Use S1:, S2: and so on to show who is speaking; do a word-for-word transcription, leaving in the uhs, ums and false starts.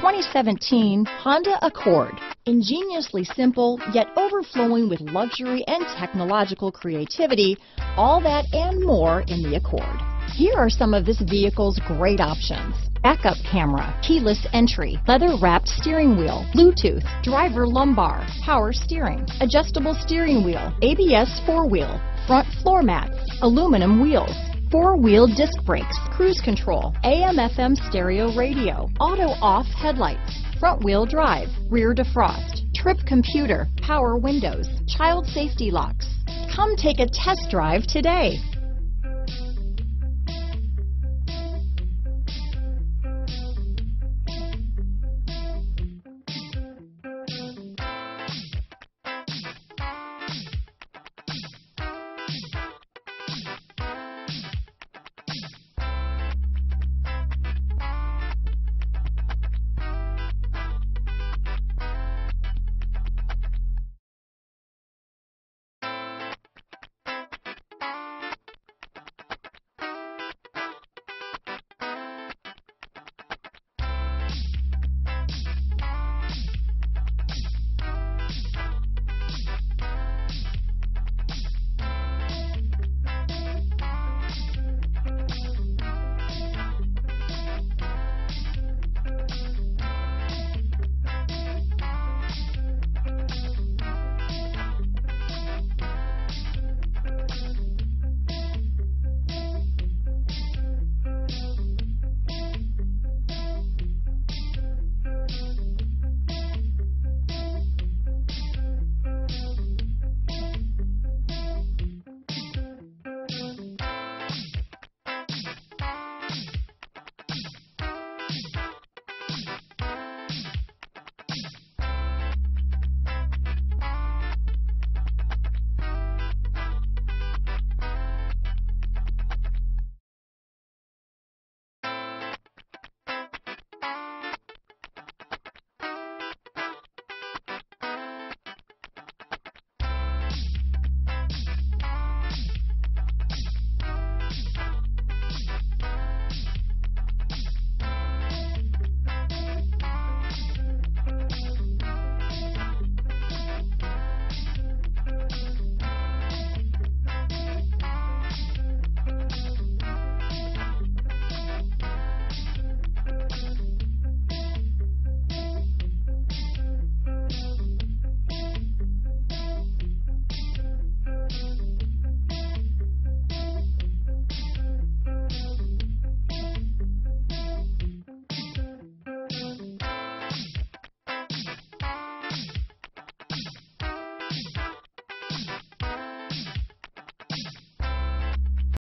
S1: twenty seventeen Honda Accord. Ingeniously simple, yet overflowing with luxury and technological creativity, all that and more in the Accord. Here are some of this vehicle's great options: backup camera, keyless entry, leather-wrapped steering wheel, Bluetooth, driver lumbar, power steering, adjustable steering wheel, A B S four-wheel, front floor mats, aluminum wheels, four-wheel disc brakes, cruise control, A M F M stereo radio, auto-off headlights, front-wheel drive, rear defrost, trip computer, power windows, child safety locks. Come take a test drive today.